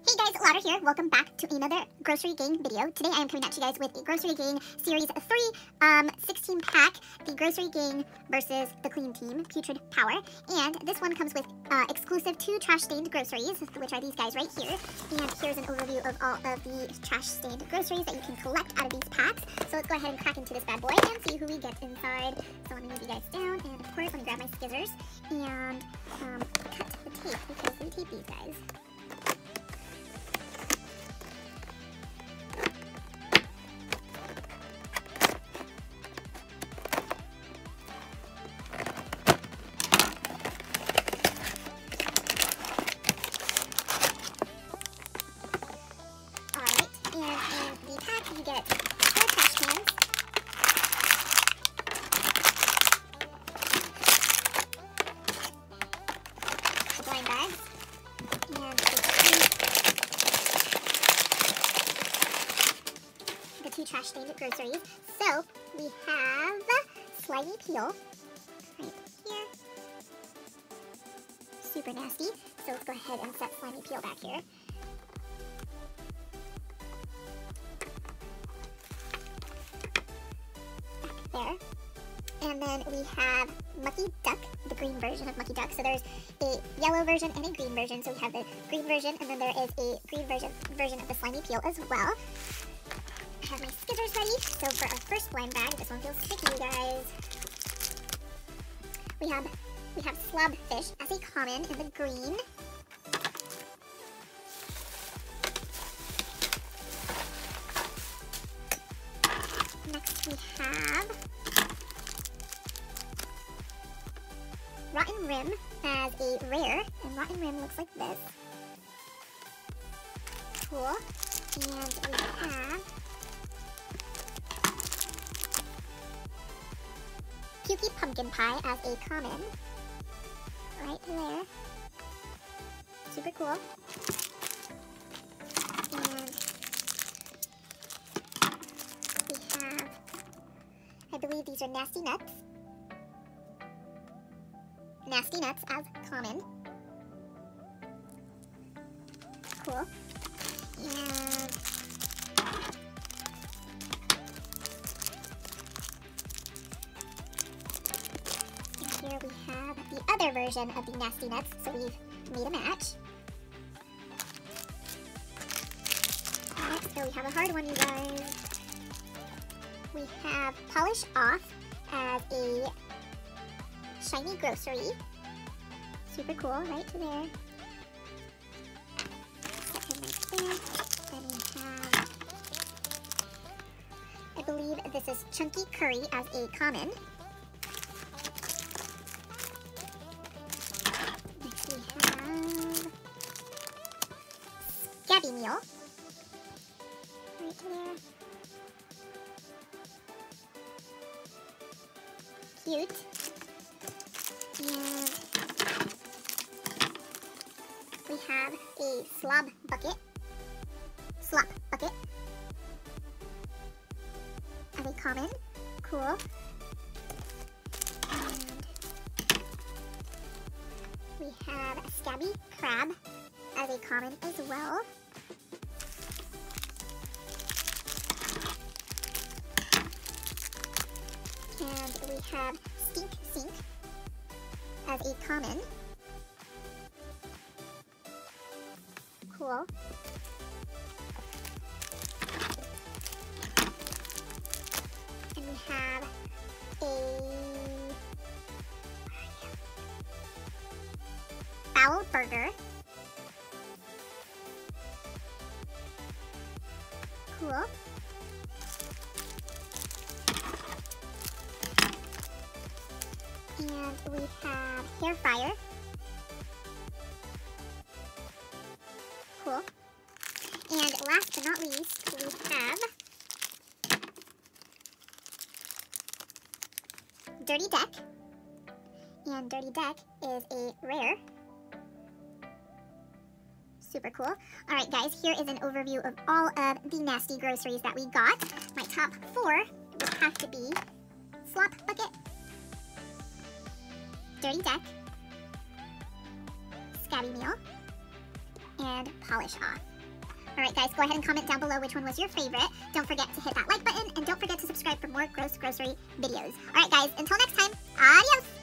Hey guys, Louder here. Welcome back to another Grocery Gang video. Today I am coming at you guys with a Grocery Gang Series 3 16 pack, the Grocery Gang versus the Clean Team, Putrid Power. And this one comes with exclusive 2 trash-stained groceries, which are these guys right here. And here's an overview of all of the trash-stained groceries that you can collect out of these packs. So let's go ahead and crack into this bad boy and see who we get inside. So let me move you guys down, and of course let me grab my scissors and cut the tape, because we tape these guys. You get 4 trash cans, the blind bags, and the 2 trash stained groceries. So we have slimy peel right here, super nasty. So let's go ahead and set slimy peel back here. There. And then we have Mucky Duck, the green version of Mucky Duck. So there's a yellow version and a green version. So we have the green version, and then there is a green version of the slimy peel as well. I have my scissors ready. So for our first blind bag, this one feels sticky, you guys. We have slab fish as a common in the green. Next we have Rotten Rim as a rare, and Rotten Rim looks like this. Cool. And we have Pukey Pumpkin Pie as a common, right there. Super cool. And I believe these are Nasty Nuts. Nasty Nuts as common. Cool. And here we have the other version of the Nasty Nuts, so we've made a match. Next, we have a hard one, you guys. We have Polish Off as a shiny grocery. Super cool, right to there. Set him right there. Then we have, I believe this is Chunky Curry as a common. Next we have Scabby Meal. Right to there. Cute. And we have a slop bucket as a common. Cool. And we have a Scabby Crab as a common as well. And we have Stink Sink as a common. Cool. And we have a Foul Burger. Cool. And we have Hair Fryer. Cool. And last but not least, we have Dirty Deck. And Dirty Deck is a rare. Super cool. Alright guys, here is an overview of all of the nasty groceries that we got. My top 4 would have to be Slop Bucket, Dirty Deck, Scabby Meal, and Polish Off. Alright guys, go ahead and comment down below which one was your favorite. Don't forget to hit that like button, and don't forget to subscribe for more gross grocery videos. Alright guys, until next time, adios!